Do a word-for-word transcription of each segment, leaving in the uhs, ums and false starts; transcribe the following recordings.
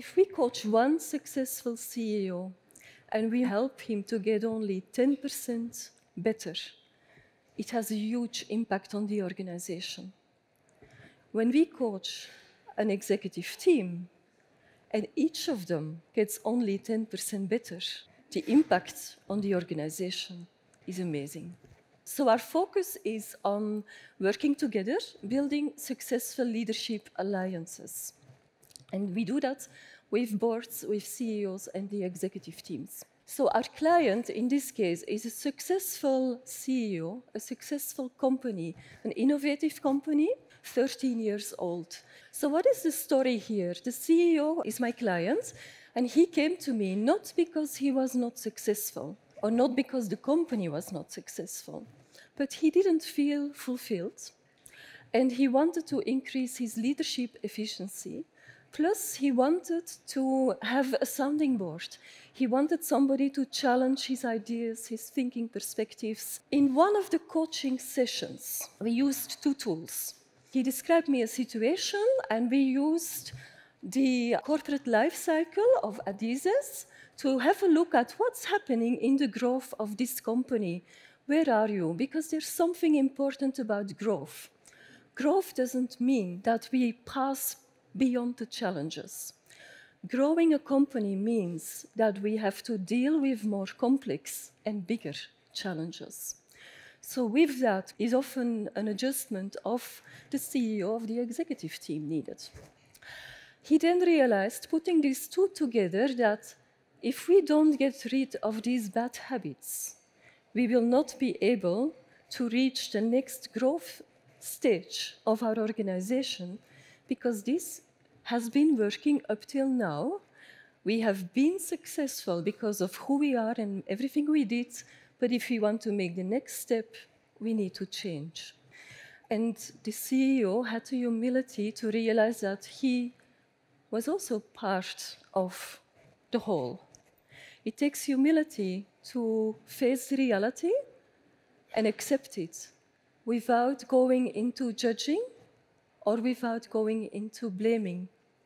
if we coach one successful C E O and we help him to get only ten percent better, it has a huge impact on the organization. When we coach an executive team and each of them gets only ten percent better, the impact on the organization is amazing. So our focus is on working together, building successful leadership alliances. And we do that with boards, with C E Os, and the executive teams. So our client, in this case, is a successful C E O, a successful company, an innovative company, thirteen years old. So what is the story here? The C E O is my client, and he came to me not because he was not successful, or not because the company was not successful, but he didn't feel fulfilled, and he wanted to increase his leadership efficiency. Plus, he wanted to have a sounding board. He wanted somebody to challenge his ideas, his thinking perspectives. In one of the coaching sessions, we used two tools. He described me a situation, and we used the corporate life cycle of Adizes to have a look at what's happening in the growth of this company. Where are you? Because there's something important about growth. Growth doesn't mean that we pass beyond the challenges. Growing a company means that we have to deal with more complex and bigger challenges. So with that is often an adjustment of the C E O of the executive team needed. He then realized, putting these two together, that if we don't get rid of these bad habits, we will not be able to reach the next growth stage of our organization, because this has been working up till now. We have been successful because of who we are and everything we did, but if we want to make the next step, we need to change. And the C E O had the humility to realize that he was also part of the whole. It takes humility to face the reality and accept it without going into judging or without going into blaming.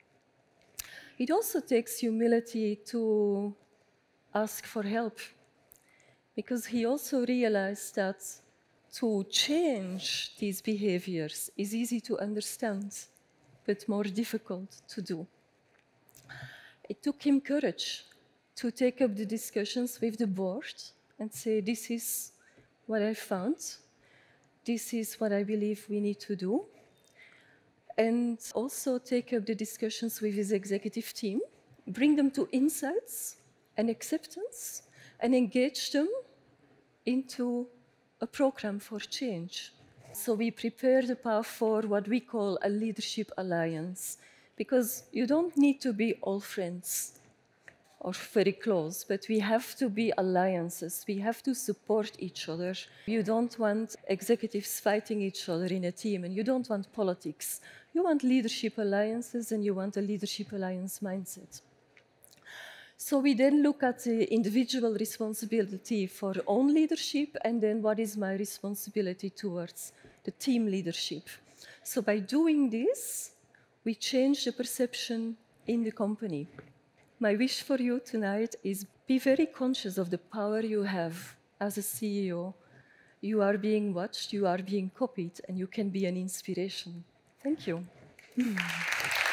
It also takes humility to ask for help, because he also realized that to change these behaviors is easy to understand, but more difficult to do. It took him courage to take up the discussions with the board and say, this is what I found, this is what I believe we need to do, and also take up the discussions with his executive team, bring them to insights and acceptance, and engage them into a program for change. So we prepare the path for what we call a leadership alliance, because you don't need to be all friends or very close, but we have to be alliances. We have to support each other. You don't want executives fighting each other in a team, and you don't want politics. You want leadership alliances, and you want a leadership alliance mindset. So we then look at the individual responsibility for own leadership, and then what is my responsibility towards the team leadership. So by doing this, we change the perception in the company. My wish for you tonight is be very conscious of the power you have as a C E O. You are being watched, you are being copied, and you can be an inspiration. Thank you.